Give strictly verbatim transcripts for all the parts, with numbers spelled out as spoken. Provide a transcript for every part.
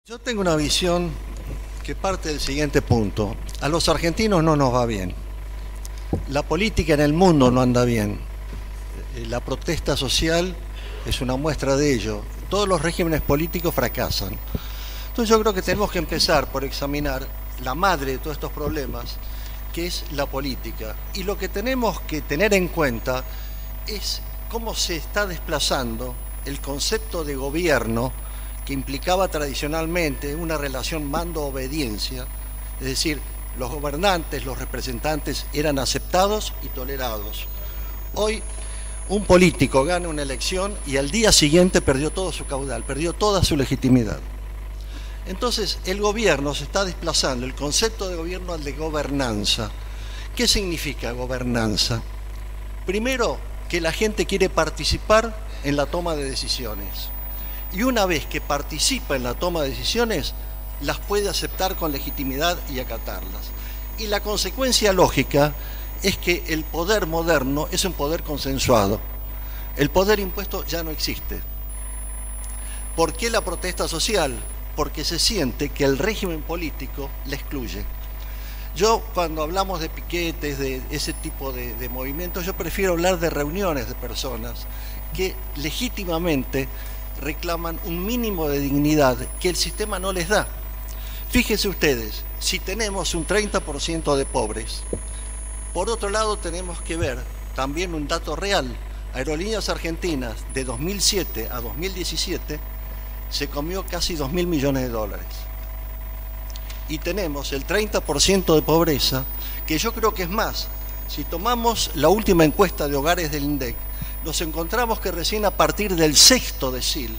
Yo tengo una visión que parte del siguiente punto. A los argentinos no nos va bien. La política en el mundo no anda bien. La protesta social es una muestra de ello. Todos los regímenes políticos fracasan. Entonces yo creo que tenemos que empezar por examinar la madre de todos estos problemas, que es la política. Y lo que tenemos que tener en cuenta es cómo se está desplazando el concepto de gobierno que implicaba tradicionalmente una relación mando-obediencia, es decir, los gobernantes, los representantes eran aceptados y tolerados. Hoy un político gana una elección y al día siguiente perdió todo su caudal, perdió toda su legitimidad. Entonces el gobierno se está desplazando, el concepto de gobierno al de gobernanza. ¿Qué significa gobernanza? Primero, que la gente quiere participar en la toma de decisiones. Y una vez que participa en la toma de decisiones, las puede aceptar con legitimidad y acatarlas. Y la consecuencia lógica es que el poder moderno es un poder consensuado. El poder impuesto ya no existe. ¿Por qué la protesta social? Porque se siente que el régimen político la excluye. Yo, cuando hablamos de piquetes, de ese tipo de, de movimientos, yo prefiero hablar de reuniones de personas que legítimamente reclaman un mínimo de dignidad que el sistema no les da. Fíjense ustedes, si tenemos un treinta por ciento de pobres, por otro lado tenemos que ver también un dato real. Aerolíneas Argentinas de dos mil siete a dos mil diecisiete se comió casi dos mil millones de dólares. Y tenemos el treinta por ciento de pobreza, que yo creo que es más. Si tomamos la última encuesta de hogares del INDEC, nos encontramos que recién a partir del sexto decil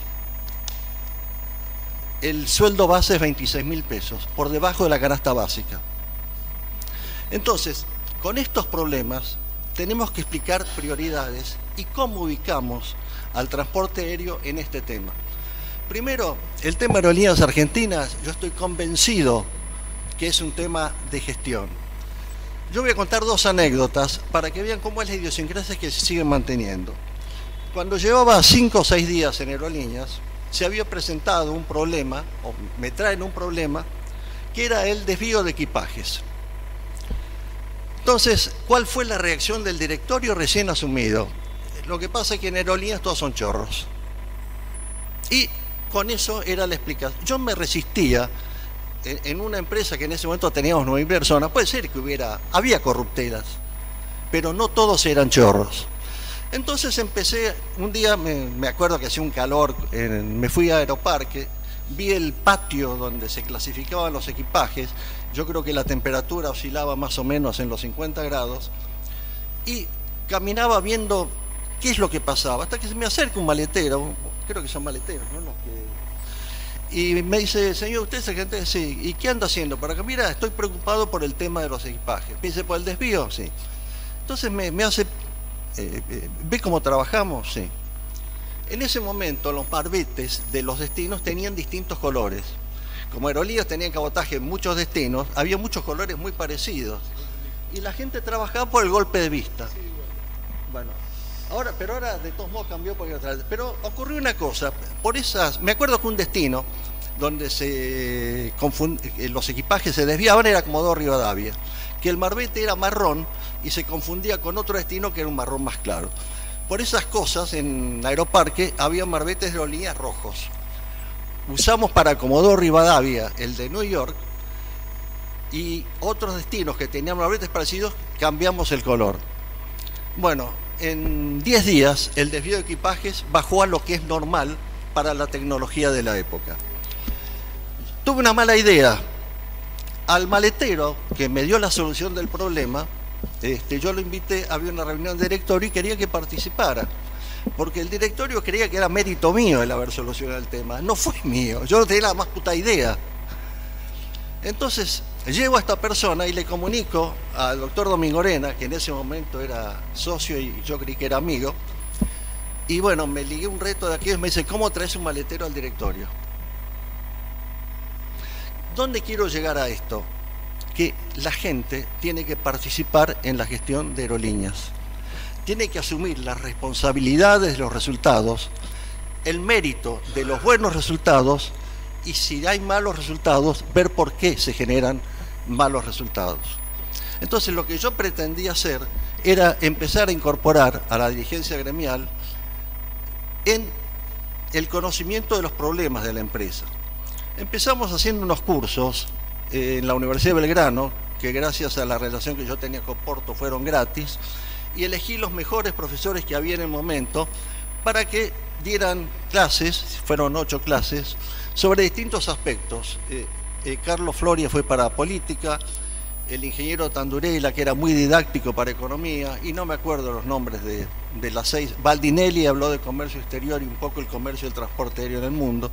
el sueldo base es veintiséis mil pesos, por debajo de la canasta básica. Entonces, con estos problemas tenemos que explicar prioridades y cómo ubicamos al transporte aéreo en este tema. Primero, el tema de Aerolíneas Argentinas, yo estoy convencido que es un tema de gestión. Yo voy a contar dos anécdotas para que vean cómo es la idiosincrasia que se sigue manteniendo. Cuando llevaba cinco o seis días en Aerolíneas, se había presentado un problema, o me traen un problema, que era el desvío de equipajes. Entonces, ¿cuál fue la reacción del directorio recién asumido? Lo que pasa es que en Aerolíneas todos son chorros. Y con eso era la explicación. Yo me resistía en una empresa que en ese momento teníamos nueve mil personas, puede ser que hubiera, había corruptelas, pero no todos eran chorros. Entonces empecé, un día me, me acuerdo que hacía un calor, en, me fui a Aeroparque, vi el patio donde se clasificaban los equipajes, yo creo que la temperatura oscilaba más o menos en los cincuenta grados, y caminaba viendo qué es lo que pasaba, hasta que se me acerca un maletero, creo que son maleteros, ¿no? Los que... Y me dice, señor, ¿usted es agente? Sí. ¿Y qué anda haciendo? Para que, mira, estoy preocupado por el tema de los equipajes. Me dice, ¿por el desvío? Sí. Entonces me, me hace, eh, eh, ¿ve cómo trabajamos? Sí. En ese momento los marbetes de los destinos tenían distintos colores. Como Aerolíneas tenían cabotaje en muchos destinos, había muchos colores muy parecidos. Y la gente trabajaba por el golpe de vista. Bueno. Ahora, pero ahora de todos modos cambió porque otra vez. Pero ocurrió una cosa, por esas, me acuerdo que un destino donde se confund, los equipajes se desviaban era Comodoro Rivadavia, que el marbete era marrón y se confundía con otro destino que era un marrón más claro. Por esas cosas en Aeroparque había marbetes de aerolíneas rojos. Usamos para Comodoro Rivadavia el de New York y otros destinos que tenían marbetes parecidos cambiamos el color. Bueno, en diez días el desvío de equipajes bajó a lo que es normal para la tecnología de la época. Tuve una mala idea. Al maletero que me dio la solución del problema, este, yo lo invité, había una reunión de directorio y quería que participara, porque el directorio creía que era mérito mío el haber solucionado el tema. No fue mío, yo no tenía la más puta idea. Entonces llevo a esta persona y le comunico al doctor Domingorena, que en ese momento era socio y yo creí que era amigo, y bueno, me ligué un reto de aquí y me dice, ¿cómo traes un maletero al directorio? ¿Dónde quiero llegar a esto? Que la gente tiene que participar en la gestión de aerolíneas, tiene que asumir las responsabilidades de los resultados, el mérito de los buenos resultados y si hay malos resultados, ver por qué se generan malos resultados. Entonces lo que yo pretendía hacer era empezar a incorporar a la dirigencia gremial en el conocimiento de los problemas de la empresa. Empezamos haciendo unos cursos eh, en la Universidad de Belgrano, que gracias a la relación que yo tenía con Porto fueron gratis, y elegí los mejores profesores que había en el momento para que dieran clases, fueron ocho clases, sobre distintos aspectos. Eh, eh, Carlos Floria fue para política, el ingeniero Tandurella, que era muy didáctico para economía, y no me acuerdo los nombres de, de las seis. Baldinelli habló de comercio exterior y un poco el comercio y el transporte aéreo en el mundo.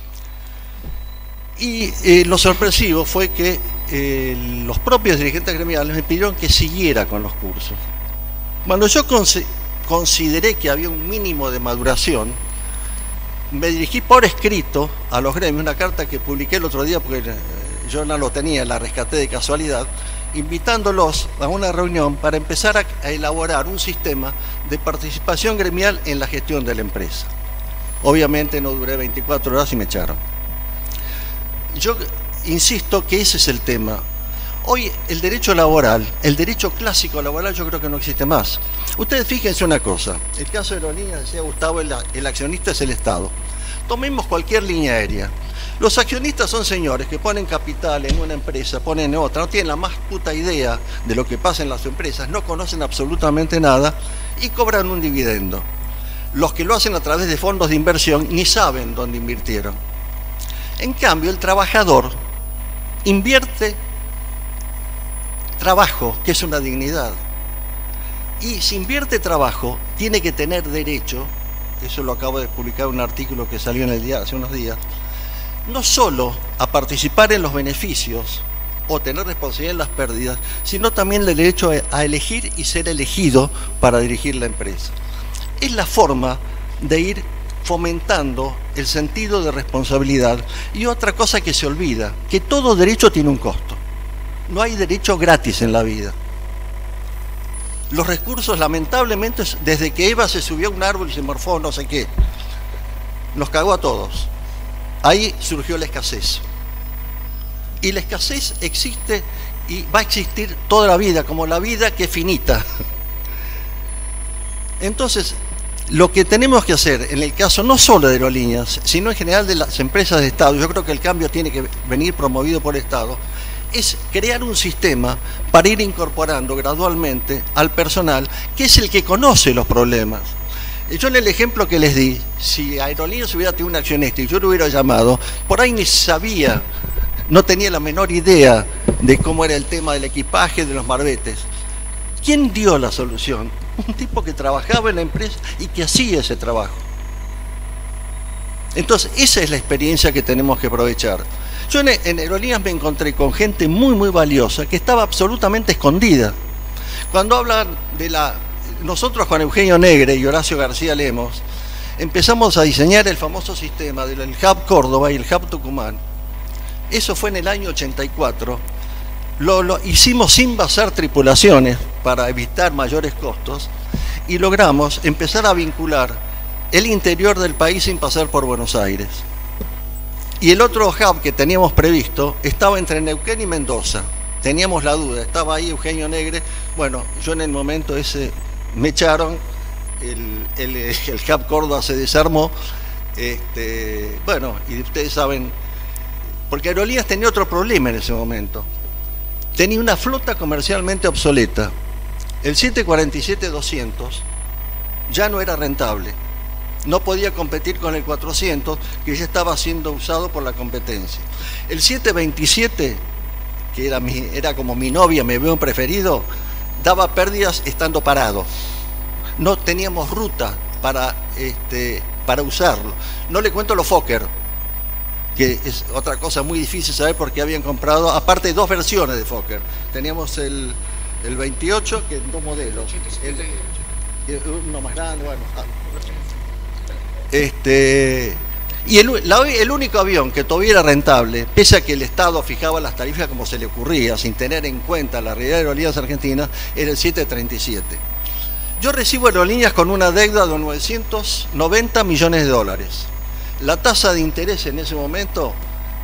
Y eh, lo sorpresivo fue que eh, los propios dirigentes gremiales me pidieron que siguiera con los cursos. Cuando yo cons consideré que había un mínimo de maduración, me dirigí por escrito a los gremios, una carta que publiqué el otro día porque eh, yo no lo tenía, la rescaté de casualidad, invitándolos a una reunión para empezar a, a elaborar un sistema de participación gremial en la gestión de la empresa. Obviamente no duré veinticuatro horas y me echaron. Yo insisto que ese es el tema. Hoy el derecho laboral, el derecho clásico laboral yo creo que no existe más. Ustedes fíjense una cosa, el caso de Aerolíneas, decía Gustavo, el, el accionista es el Estado. Tomemos cualquier línea aérea. Los accionistas son señores que ponen capital en una empresa, ponen en otra, no tienen la más puta idea de lo que pasa en las empresas, no conocen absolutamente nada y cobran un dividendo. Los que lo hacen a través de fondos de inversión ni saben dónde invirtieron. En cambio, el trabajador invierte trabajo, que es una dignidad. Y si invierte trabajo, tiene que tener derecho, eso lo acabo de publicar en un artículo que salió en el día hace unos días, no solo a participar en los beneficios o tener responsabilidad en las pérdidas, sino también el derecho a elegir y ser elegido para dirigir la empresa. Es la forma de ir fomentando el sentido de responsabilidad. Y otra cosa que se olvida, que todo derecho tiene un costo. No hay derecho gratis en la vida. Los recursos, lamentablemente, desde que Eva se subió a un árbol y se morfó no sé qué, nos cagó a todos. Ahí surgió la escasez. Y la escasez existe y va a existir toda la vida, como la vida que es finita. Entonces, lo que tenemos que hacer en el caso no solo de Aerolíneas, sino en general de las empresas de Estado, yo creo que el cambio tiene que venir promovido por el Estado, es crear un sistema para ir incorporando gradualmente al personal, que es el que conoce los problemas. Yo en el ejemplo que les di, si Aerolíneas hubiera tenido un accionista y yo lo hubiera llamado, por ahí ni sabía, no tenía la menor idea de cómo era el tema del equipaje, de los marbetes. ¿Quién dio la solución? Un tipo que trabajaba en la empresa y que hacía ese trabajo. Entonces, esa es la experiencia que tenemos que aprovechar. Yo en, en Aerolíneas me encontré con gente muy, muy valiosa que estaba absolutamente escondida. Cuando hablan de la... Nosotros con Eugenio Negre y Horacio García Lemos empezamos a diseñar el famoso sistema del Hub Córdoba y el Hub Tucumán. Eso fue en el año ochenta y cuatro. Lo, lo hicimos sin basar tripulaciones para evitar mayores costos y logramos empezar a vincular el interior del país sin pasar por Buenos Aires. Y el otro hub que teníamos previsto estaba entre Neuquén y Mendoza. Teníamos la duda, estaba ahí Eugenio Negre. Bueno, yo en el momento ese me echaron, el, el, el hub Córdoba se desarmó. Este, bueno, y ustedes saben, porque Aerolíneas tenía otro problema en ese momento. Tenía una flota comercialmente obsoleta. El siete cuarenta y siete doscientos ya no era rentable. No podía competir con el cuatrocientos, que ya estaba siendo usado por la competencia. El siete veintisiete, que era, mi, era como mi novia, mi avión preferido, daba pérdidas estando parado. No teníamos ruta para, este, para usarlo. No le cuento los Fokker, que es otra cosa muy difícil saber porque habían comprado, aparte dos versiones de Fokker. Teníamos el, el veintiocho, que es dos modelos. El, uno más grande, bueno. Este, y el, la, el único avión que todavía era rentable, pese a que el Estado fijaba las tarifas como se le ocurría, sin tener en cuenta la realidad de Aerolíneas Argentinas, era el siete treinta y siete. Yo recibo Aerolíneas con una deuda de novecientos noventa millones de dólares. La tasa de interés en ese momento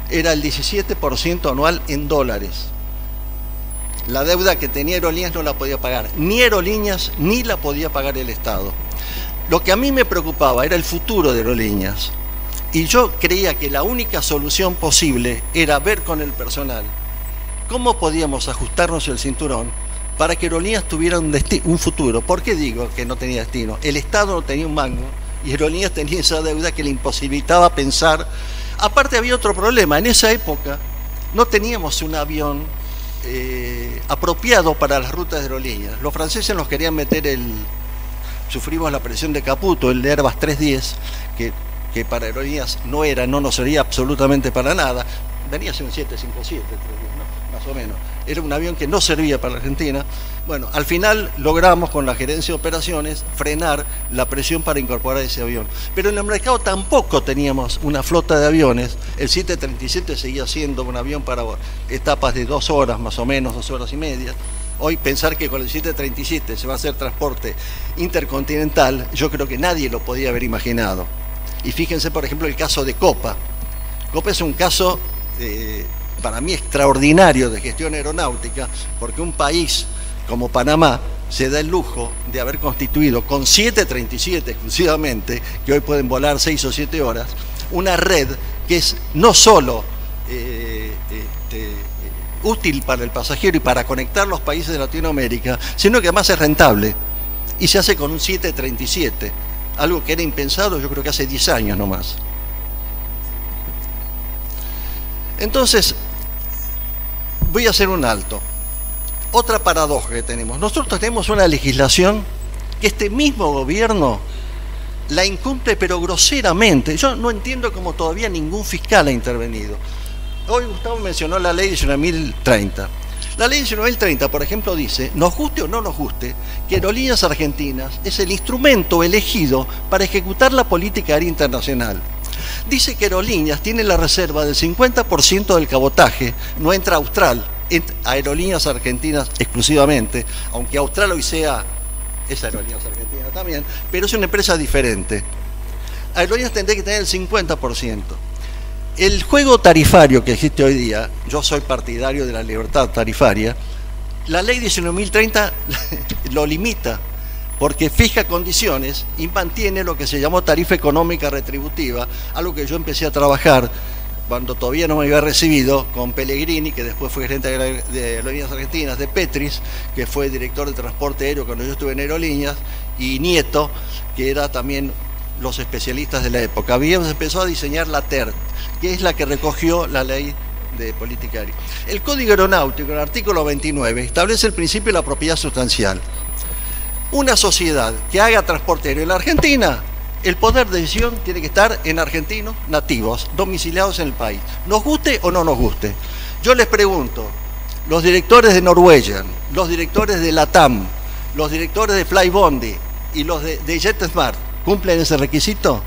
era el diecisiete por ciento anual en dólares. La deuda que tenía Aerolíneas no la podía pagar, ni Aerolíneas ni la podía pagar el Estado. Lo que a mí me preocupaba era el futuro de Aerolíneas. Y yo creía que la única solución posible era ver con el personal cómo podíamos ajustarnos el cinturón para que Aerolíneas tuviera un, un futuro. ¿Por qué digo que no tenía destino? El Estado no tenía un mango y Aerolíneas tenía esa deuda que le imposibilitaba pensar. Aparte había otro problema, en esa época no teníamos un avión eh, apropiado para las rutas de Aerolíneas. Los franceses nos querían meter el... Sufrimos la presión de Caputo, el de Airbus trescientos diez, que, que para Aerolíneas no era, no nos servía absolutamente para nada. Venía a ser un siete cincuenta y siete, ¿no? Más o menos. Era un avión que no servía para la Argentina. Bueno, al final logramos con la gerencia de operaciones frenar la presión para incorporar ese avión. Pero en el mercado tampoco teníamos una flota de aviones. El siete treinta y siete seguía siendo un avión para etapas de dos horas más o menos, dos horas y media. Hoy pensar que con el siete treinta y siete se va a hacer transporte intercontinental, yo creo que nadie lo podía haber imaginado. Y fíjense, por ejemplo, el caso de Copa. Copa es un caso, eh, para mí, extraordinario de gestión aeronáutica, porque un país como Panamá se da el lujo de haber constituido con siete treinta y siete exclusivamente, que hoy pueden volar seis o siete horas, una red que es no solo eh, este, útil para el pasajero y para conectar los países de Latinoamérica, sino que además es rentable y se hace con un siete treinta y siete, algo que era impensado yo creo que hace diez años nomás. Entonces, voy a hacer un alto. Otra paradoja que tenemos. Nosotros tenemos una legislación que este mismo gobierno la incumple, pero groseramente. Yo no entiendo cómo todavía ningún fiscal ha intervenido. Hoy Gustavo mencionó la ley diecinueve mil treinta. La ley diecinueve mil treinta, por ejemplo, dice, nos guste o no nos guste, que Aerolíneas Argentinas es el instrumento elegido para ejecutar la política aérea internacional. Dice que Aerolíneas tiene la reserva del cincuenta por ciento del cabotaje, no entra Austral, entra Aerolíneas Argentinas exclusivamente, aunque Austral hoy sea, es Aerolíneas Argentinas también, pero es una empresa diferente. Aerolíneas tendría que tener el cincuenta por ciento. El juego tarifario que existe hoy día, yo soy partidario de la libertad tarifaria, la ley diecinueve mil treinta lo limita, porque fija condiciones y mantiene lo que se llamó tarifa económica retributiva, algo que yo empecé a trabajar cuando todavía no me había recibido, con Pellegrini, que después fue gerente de Aerolíneas Argentinas, de Petris, que fue director de transporte aéreo cuando yo estuve en Aerolíneas, y Nieto, que era también los especialistas de la época. Habíamos empezado a diseñar la T E R, que es la que recogió la ley de política aérea. El Código Aeronáutico, en el artículo veintinueve, establece el principio de la propiedad sustancial. Una sociedad que haga transporte aéreo en la Argentina, el poder de decisión tiene que estar en argentinos nativos, domiciliados en el país. Nos guste o no nos guste. Yo les pregunto, los directores de Norwegian, los directores de LATAM, los directores de Flybondi y los de, de JetSmart, ¿cumplen ese requisito?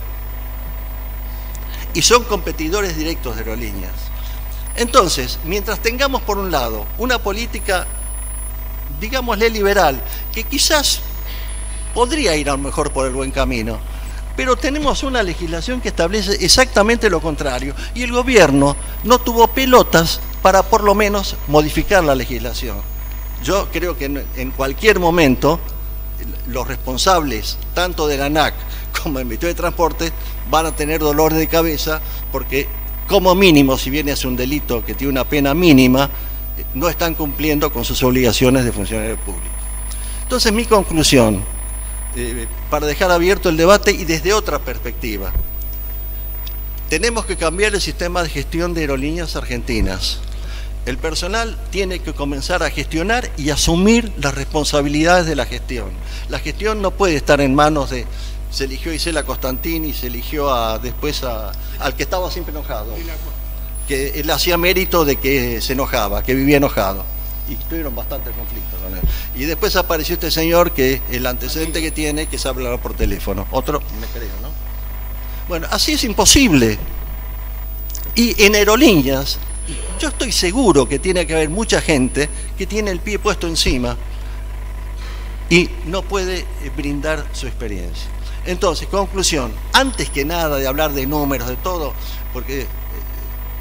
Y son competidores directos de Aerolíneas. Entonces, mientras tengamos por un lado una política, digámosle liberal, que quizás podría ir a lo mejor por el buen camino, pero tenemos una legislación que establece exactamente lo contrario y el gobierno no tuvo pelotas para por lo menos modificar la legislación. Yo creo que en, en cualquier momento los responsables tanto de la ANAC como del Ministerio de Transporte van a tener dolores de cabeza porque como mínimo, si bien es un delito que tiene una pena mínima, no están cumpliendo con sus obligaciones de funcionario público. Entonces mi conclusión, eh, para dejar abierto el debate y desde otra perspectiva, tenemos que cambiar el sistema de gestión de Aerolíneas Argentinas. El personal tiene que comenzar a gestionar y asumir las responsabilidades de la gestión. La gestión no puede estar en manos de... Se eligió a Isela Costantini, se eligió a, después a, al que estaba siempre enojado, que él hacía mérito de que se enojaba, que vivía enojado. Y tuvieron bastantes conflictos con él. Y después apareció este señor que el antecedente que tiene, que sabe hablar por teléfono. Otro, me creo, ¿no? Bueno, así es imposible. Y en Aerolíneas, yo estoy seguro que tiene que haber mucha gente que tiene el pie puesto encima y no puede brindar su experiencia. Entonces, conclusión, antes que nada de hablar de números, de todo, porque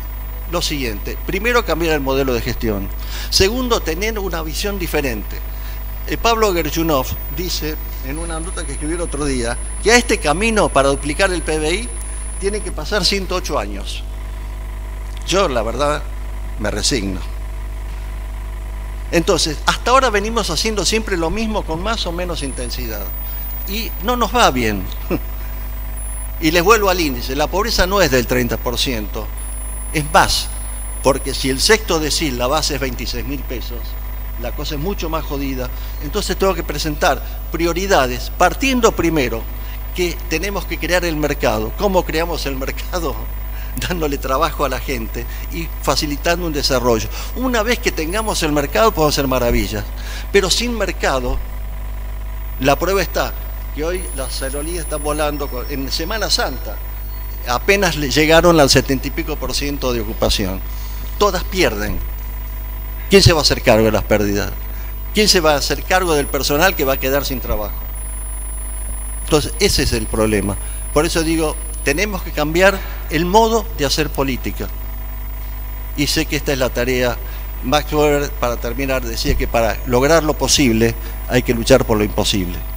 lo siguiente. Primero, cambiar el modelo de gestión. Segundo, tener una visión diferente. Eh, Pablo Gerchunov dice, en una nota que escribió el otro día, que a este camino para duplicar el P B I tiene que pasar ciento ocho años. Yo, la verdad, me resigno. Entonces, hasta ahora venimos haciendo siempre lo mismo con más o menos intensidad. Y no nos va bien. Y les vuelvo al índice, la pobreza no es del treinta por ciento. Es más, porque si el sexto decil, la base es veintiséis mil pesos, la cosa es mucho más jodida. Entonces tengo que presentar prioridades, partiendo primero que tenemos que crear el mercado. ¿Cómo creamos el mercado? Dándole trabajo a la gente y facilitando un desarrollo. Una vez que tengamos el mercado podemos hacer maravillas, pero sin mercado, la prueba está que hoy las aerolíneas están volando en Semana Santa. Apenas llegaron al setenta y pico por ciento de ocupación. Todas pierden. ¿Quién se va a hacer cargo de las pérdidas? ¿Quién se va a hacer cargo del personal que va a quedar sin trabajo? Entonces, ese es el problema. Por eso digo, tenemos que cambiar el modo de hacer política. Y sé que esta es la tarea. Max Weber, para terminar, decía que para lograr lo posible hay que luchar por lo imposible.